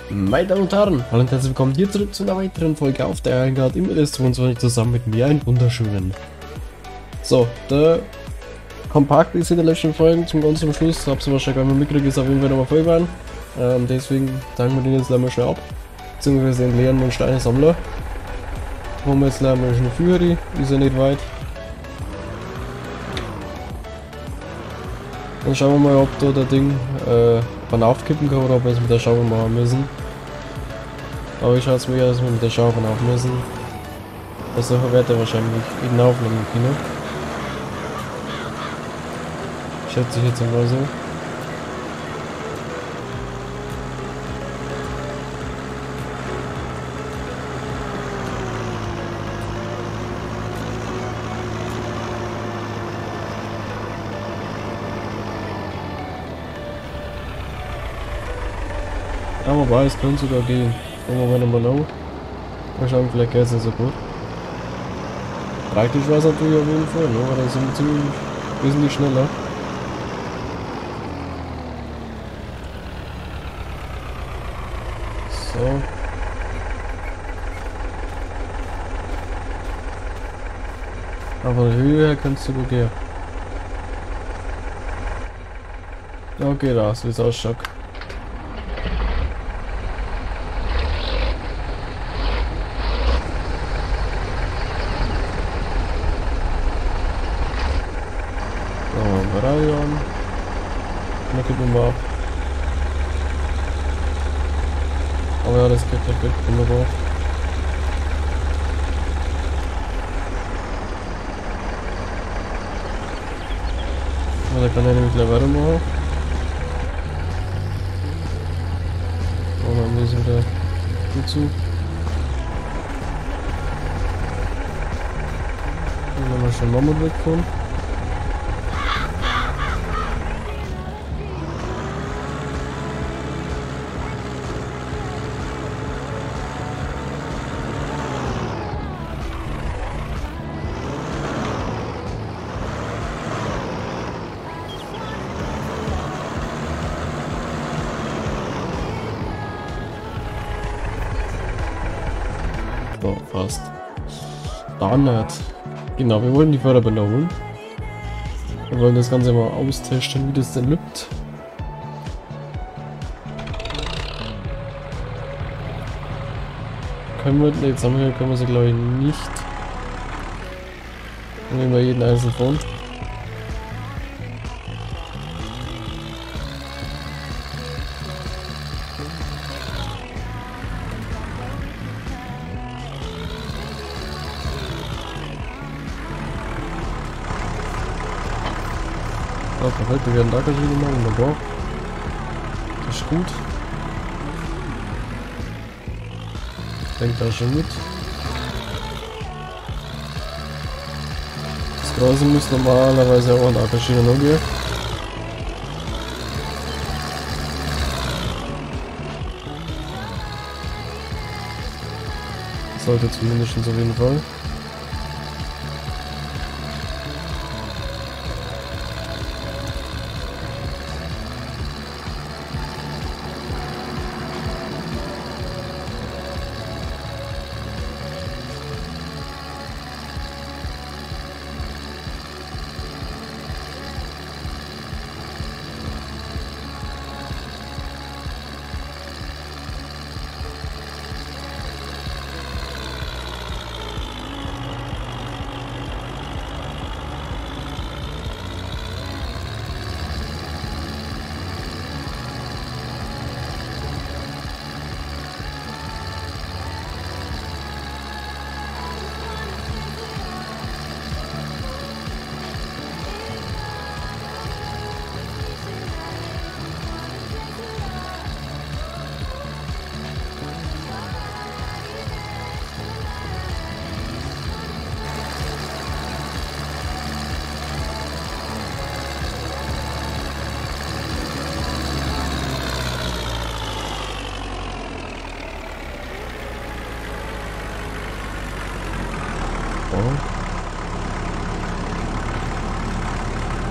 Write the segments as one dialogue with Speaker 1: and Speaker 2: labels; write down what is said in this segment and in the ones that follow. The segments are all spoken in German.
Speaker 1: Meine Damen und Herren, hallo und herzlich willkommen hier zurück zu einer weiteren Folge auf der Eingard im LS22 zusammen mit mir, einen wunderschönen. So, der Kompakt ist in den letzten Folgen zum ganz zum Schluss, hab's wahrscheinlich einmal mitgekriegt, ist auf jeden Fall nochmal voll geworden. Deswegen sagen wir den jetzt einmal schnell ab, beziehungsweise den leeren und Steinesammler. Haben wir jetzt einmal schon Führer, ist ja nicht weit. Dann schauen wir mal, ob da der Ding man aufkippen kann oder ob wir es mit der Schaukel machen müssen. Aber ich schaue es mir ja, dass wir mit der Schaukel auf müssen. Das wird er wahrscheinlich in der Aufnahme im Kino. Schätze ich jetzt einmal so. Ja, wobei, es könnte sogar gehen. Gucken wir mal noch. Mal schauen, vielleicht geht es nicht so gut. Praktisch war es natürlich auf jeden Fall, ne? Aber dann sind wir ziemlich wesentlich schneller. So. Aber von der Höhe her könnte es sogar gehen. Okay, da ist es ausschaut. Radio an. Dann kippen wir mal ab. Aber ja, das geht perfekt, wunderbar. Ja, da kann er nämlich gleich weitermachen. Und dann müssen wir wieder gut zu. Und dann mal schon Mammut wegkommen. So, fast. Dann nicht. Genau, wir wollen die Förderbänder holen. Wir wollen das Ganze mal austesten, wie das denn lübt. Können wir, ne, jetzt haben wir, können wir sie glaube ich nicht. Dann nehmen wir jeden einzeln von. Ja, perfekt, wir werden da gleich wieder machen, wunderbar. Das ist gut. Denkt da schon mit. Das Große muss normalerweise auch an der Schiene noch gehen. Sollte zumindest auf jeden Fall.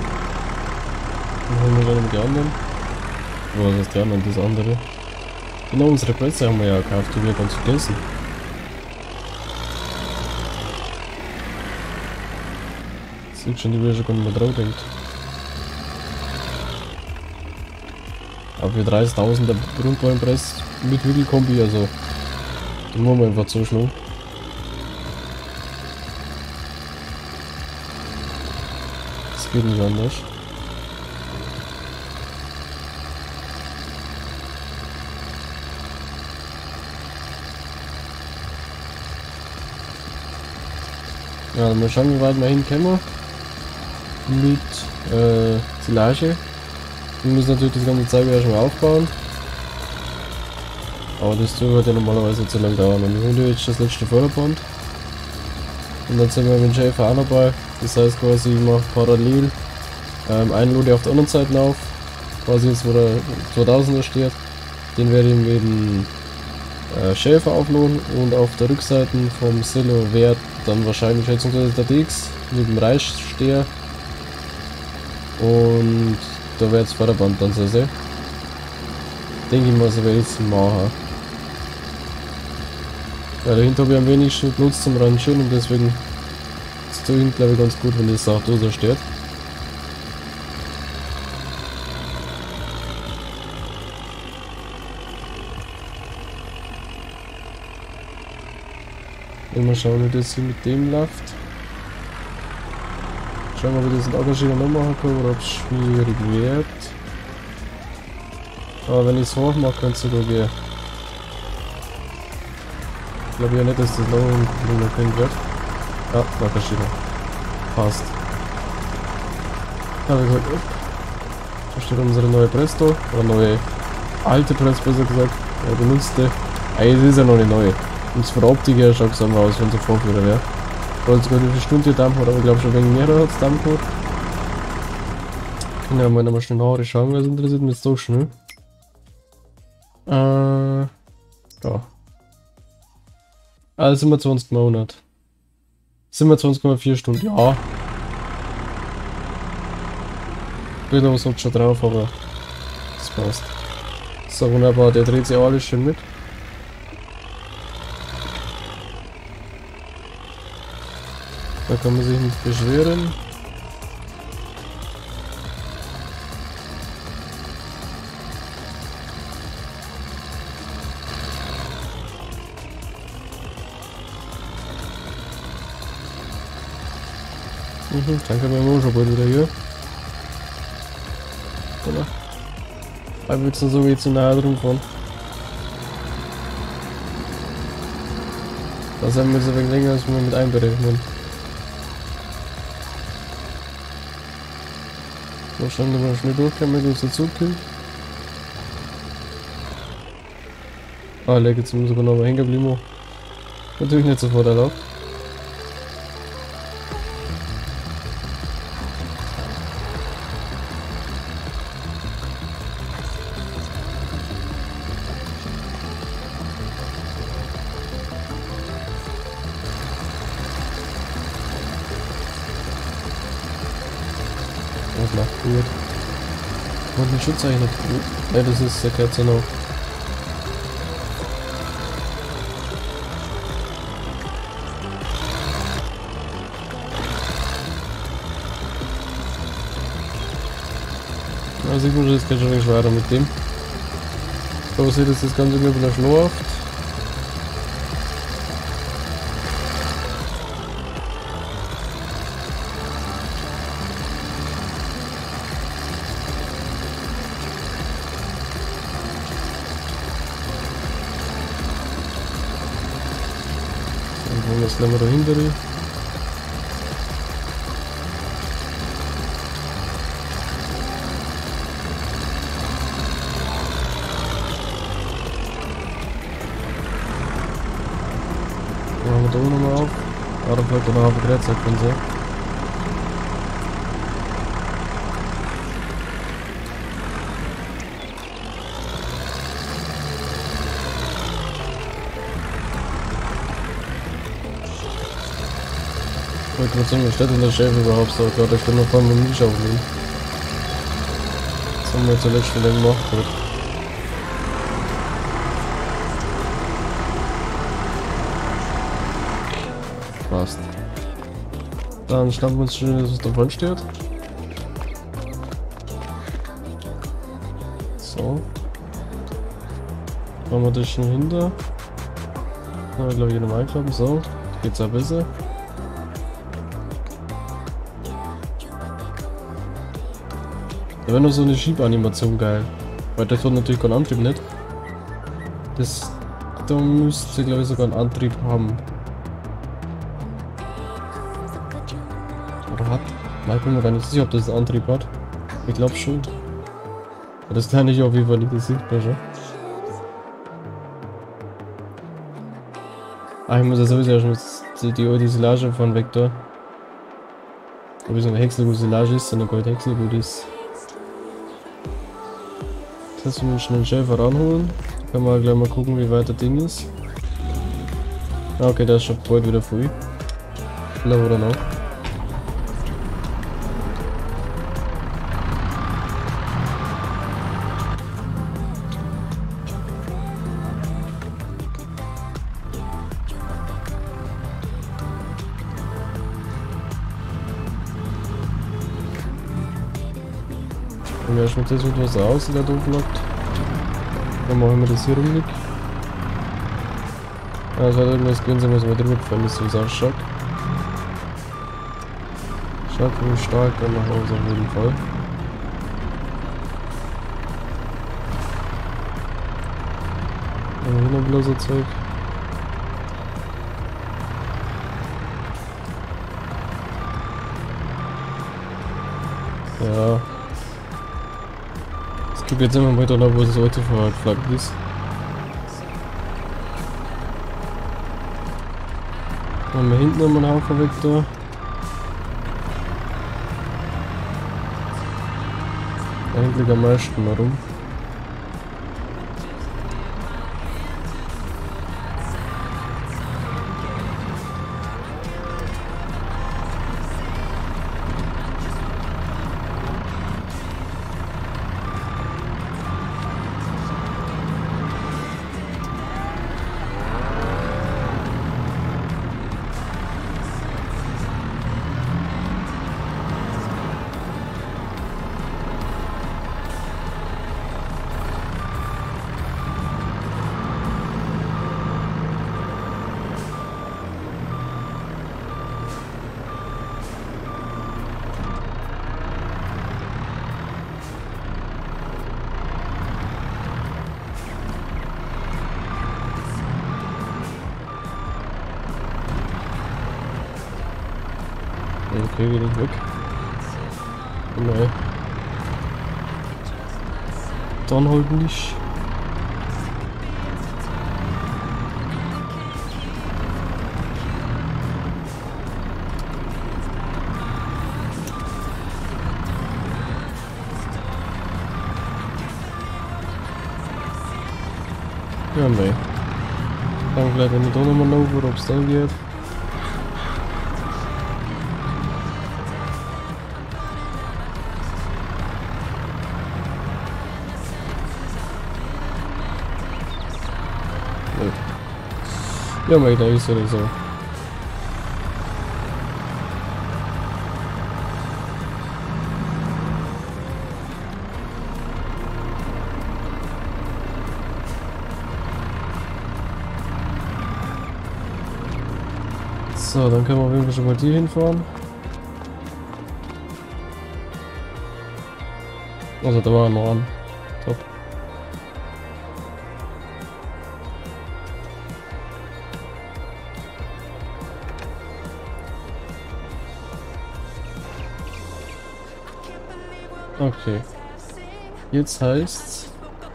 Speaker 1: Dann holen wir dann die anderen. Was ist die anderen? Das andere. Genau, unsere Presse haben wir ja gekauft, die wir ganz vergessen. Sieht schon, die wir schon gar nicht mehr drauf denkt. Aber für 30.000 der Grundballenpress mit Hügelkombi, also den machen wir einfach zuschlagen. Das geht nicht anders. Ja, mal schauen, wie weit wir hinkommen mit Silage. Wir müssen natürlich das ganze Zeug erstmal aufbauen. Aber das wird ja normalerweise nicht so lange dauern. Und wir holen jetzt das letzte Förderband. Und dann sind wir mit dem Schäfer auch dabei. Das heißt quasi, ich mache parallel einen Lode auf der anderen Seite auf. Quasi jetzt, wo der 2000er steht. Den werde ich mit dem Schäfer aufladen. Und auf der Rückseite vom Silo wird dann wahrscheinlich schätzungsweise der DX mit dem Reissteher. Und da wird das Förderband dann so sehen. Denke ich mal, so werde ich es machen. Ja, dahinter habe ich am wenigsten genutzt zum Rangieren und deswegen ist da hinten, glaube ich, ganz gut, wenn das auch da so steht. Mal schauen, wie das hier mit dem läuft. Schauen wir mal, ob ich das Lagerschieber noch machen kann oder ob es schwierig wird. Aber wenn ich es hoch mache, könnte es sogar gehen. Ich glaube ja nicht, dass das noch kein wird. Ja, Lagerschieber. Passt. Ja, wie gesagt, da steht unsere neue Press da. Oder neue alte Press, besser gesagt. Ja, benutzte. Es ist ja noch eine neue. Und von der Optik her schaut es einmal aus, wenn es ein Vorführer wäre. Ich wollte sogar eine Stunde Dampf hat, aber ich glaube schon wegen mehr hat es Dampf gehabt. Ja, mal nochmal schnell Haare schauen, weil es interessiert mich jetzt doch schnell. Da. Also 27 Monate. 27,4 Stunden, ja. Wieder was hat schon drauf, aber das passt. So, wunderbar, der dreht sich alles schön mit. Da kann man sich nicht beschweren. Danke beim Motorboot wieder hier. Oder? Aber jetzt so wie zu nahe drum fahren. Da sind wir so ein wenig länger, als wir mit einberechnen. Mal schauen, ob wir schnell durchkommen, mit uns dazukommt. Ah, leck, jetzt muss sogar noch mal hängen geblieben. Natürlich nicht sofort erlaubt. Das macht gut. Und den Schutz eigentlich nicht gut. Ja, das ist der Kerze noch. Also ich muss jetzt ganz schön schwerer mit dem. So sieht jetzt das Ganze über der Schlaucht. Dann das gleich mal dahinter. Machen wir da oben nochmal auf. Ah, da bleibt dann noch auf der Drehzeit drin sein. Ich wollte gerade sagen, was steht denn der Chef überhaupt so? Gerade ich kann noch vorne mit mich aufnehmen. Das haben wir zuletzt schon gemacht. Gut. Passt. Dann schnappen wir uns schön, dass es davon steht. So. Machen wir das schon hinter. Dann glaube ich nochmal einklappen. So. Geht's ein bisschen. Da wäre noch so eine Schiebanimation geil. Weil das hat natürlich keinen Antrieb nicht. Das. Da müsste glaube ich sogar einen Antrieb haben. Oder hat? Nein, ich bin mir gar nicht sicher, ob das einen Antrieb hat. Ich glaube schon. Aber das kann ich auf jeden Fall nicht sichtbar schon. Ah, ich muss ja sowieso schon die Silage von Vektor. Ob es eine Häckselgut-Silage ist, eine Gold-Häckselgut ist. Das heißt, wir müssen schnell einen Schäfer ranholen. Da können wir gleich mal gucken, wie weit das Ding ist. Ah, okay, der ist schon bald wieder früh. Na, oder noch? Und ja, schmeckt jetzt etwas aus, der da blockt. Dann machen wir das hier rumliegt. Ah, es hat irgendwas gewesen, muss man drüber gefallen, ist, wie es ausschaut. Schaut wie stark dann nach Hause auf jeden Fall. Hier noch bloßer Zeug. Ja. Ich gucke jetzt immer weiter nach, wo das Autofahrrad flaggt ist. Haben wir hinten nochmal einen Haufen Vektor. Da hinten liegt am meisten mal rum. Okay, geht nicht weg. Nein. Dann halt nicht. Ja, nein. Dann gleich wenn ich da nochmal laufe, ob es dann geht. Ja, mei, da ist oder so. So, dann können wir auf jeden Fall schon mal hier hinfahren. Also, da war er noch an. Top. Okay. Jetzt heißt's.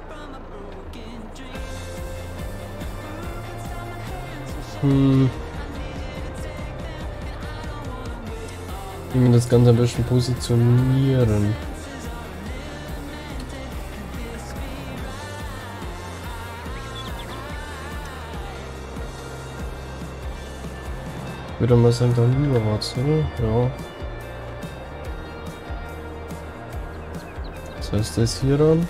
Speaker 1: Wie wir das Ganze am besten positionieren. Würde mal sagen, da überwärts, oder? Ja. Das heißt, das hier dann.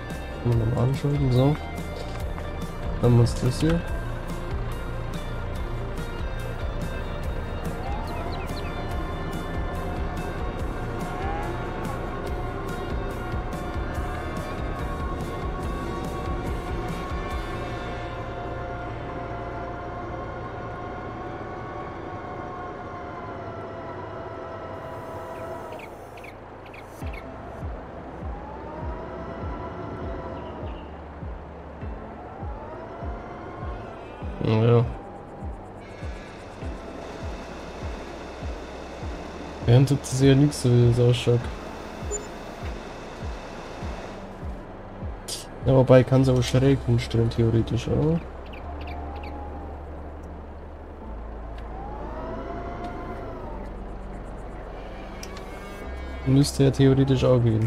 Speaker 1: Können wir nochmal anschalten, so. Dann haben wir uns das hier. Ja. Während tut sie ja nichts, so wie das ausschaut. Ja, wobei kann sie auch schräg hinstellen, theoretisch, oder? Müsste ja theoretisch auch gehen.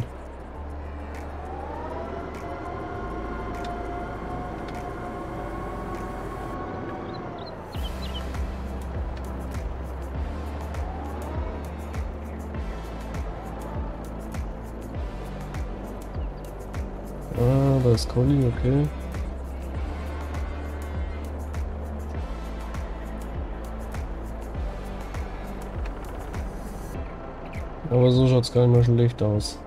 Speaker 1: Ah, da ist Conny, okay. Aber so schaut's gar nicht mal schlecht aus.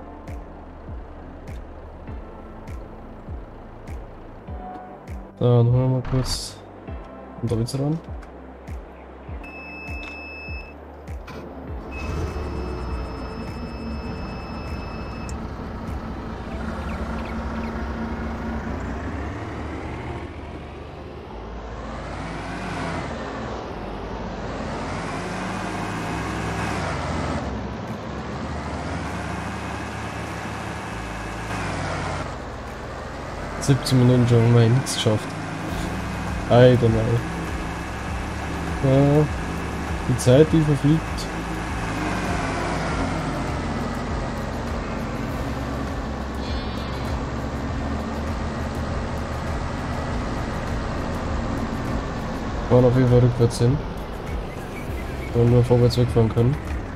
Speaker 1: Dann holen wir mal kurz den Davids ran. Ja. 17 Minuten schon, haben wir nichts geschafft. Alter, nein. Ja, die Zeit, die verfliegt. Wir waren auf jeden Fall rückwärts hin. Weil wir nur vorwärts wegfahren können.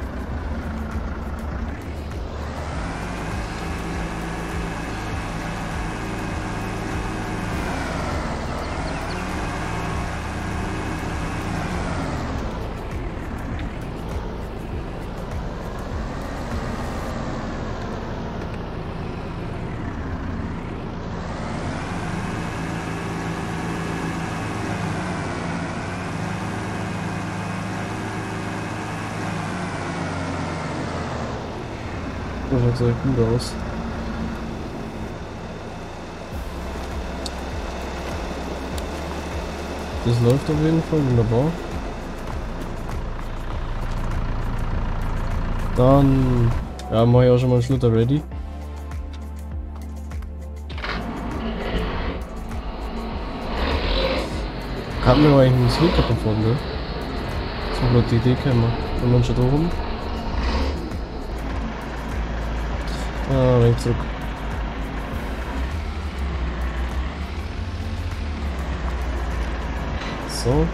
Speaker 1: Das schaut sehr gut aus. Das läuft auf jeden Fall wunderbar. Dann ja, mache ich auch schon mal einen Schlutter ready. Kann mir eigentlich einen Sweeper davon, ne? So blöd die Idee käme. Wenn man schon da oben. Ah, weg zurück. So.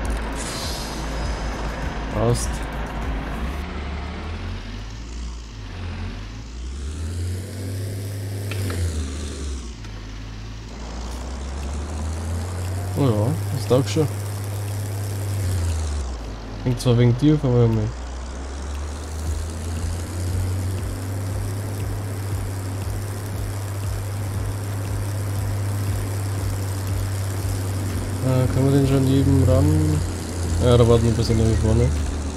Speaker 1: Passt. Oh ja, das taugt schon. Hängt zwar wegen dir, aber mehr. Können wir den schon neben ran? Ja, da warten wir ein bisschen nach vorne.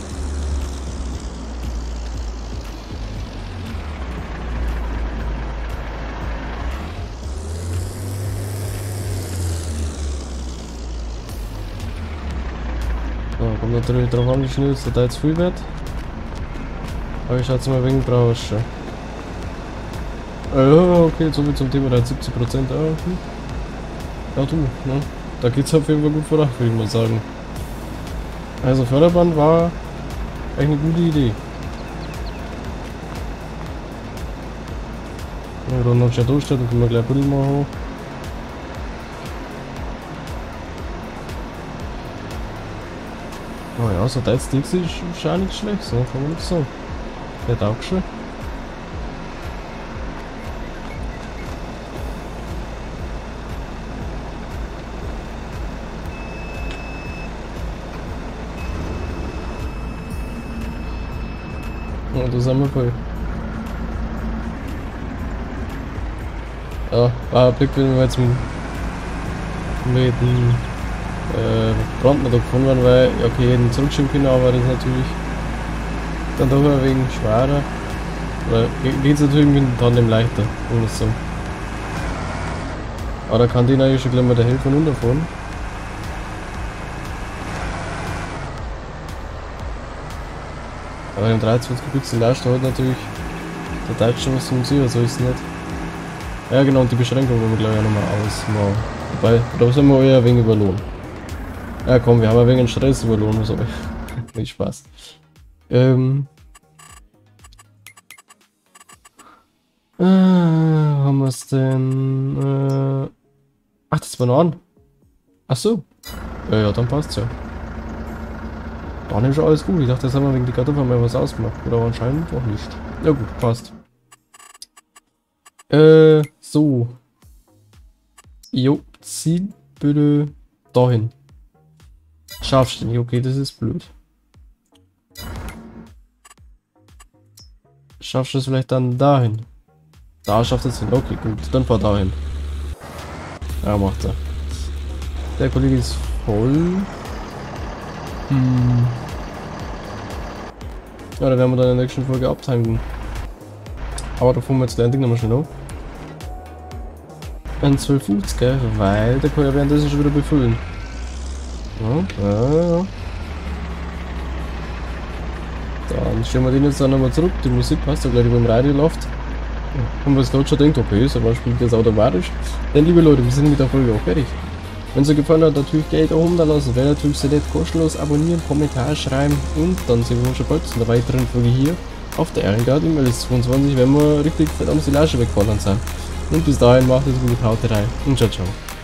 Speaker 1: So, kommt natürlich drauf an, wie schnell es da jetzt viel wird. Aber ich schaue jetzt mal wegen Brausch. Ja, okay, so viel zum Thema, da hat 70%. Ja, du, ne? Da geht's auf jeden Fall gut voran, würde ich mal sagen. Also Förderband war echt eine gute Idee. Ja, dann noch Shadow statt, dann können wir gleich Buddel machen. Oh ja, so das Ding ist schon nicht schlecht, so kann man nicht sagen. Der taugt schon. Ja, da sind wir voll. Ja, war ein Blick, wenn wir jetzt mit dem Brandmotor gefahren waren, weil, ja okay, jeden zurückschieben können, aber das ist natürlich dann doch ein wenig schwerer. Oder geht es natürlich mit dem Tandem leichter, muss ich sagen. Aber da kann den eigentlich schon gleich mal der Helfer runterfahren. Aber im 23 Pixel lasst halt natürlich der Deutsche was zum Sehen, so ist es nicht. Ja genau, und die Beschränkung wollen wir glaube ich auch nochmal ausmachen. Wobei, da sind wir eher ein wenig überlohnt. Ja komm, wir haben ein wenig Stress überlohnt, so. Nicht Spaß. Haben wir es denn? Ach, das Bananen. Ach so. Ja, dann passt's ja. Dann ist schon alles gut. Ich dachte, das haben wir wegen die Kartoffeln mal was ausgemacht. Oder anscheinend auch nicht. Ja gut, passt. So. Jo, zieh bitte dahin. Schaffst du nicht, okay, das ist blöd. Schaffst du es vielleicht dann dahin? Da schafft es hin. Okay, gut, dann fahr dahin. Ja, macht er. Der Kollege ist voll. Ja, da werden wir dann in der nächsten Folge abtanken. Aber da fahren wir jetzt endlich nochmal schnell auf. Ein 12,50, gell? Weil der kann ja währenddessen schon wieder befüllen. Ja. Dann stellen wir den jetzt dann nochmal zurück. Die Musik passt ja gleich über dem Radio läuft. Und was gerade schon denkt, okay, so was spielt das automatisch. Denn liebe Leute, wir sind mit der Folge auch fertig. Wenn es euch gefallen hat, natürlich Geld da oben da lassen. Wäre natürlich sehr nett, kostenlos abonnieren, Kommentar schreiben und dann sehen wir uns schon bald in der weiteren Folge hier auf der Ehrengard im LS22, wenn wir richtig fett am Silage wegballern sind. Und bis dahin macht es gut, haut rein und ciao ciao.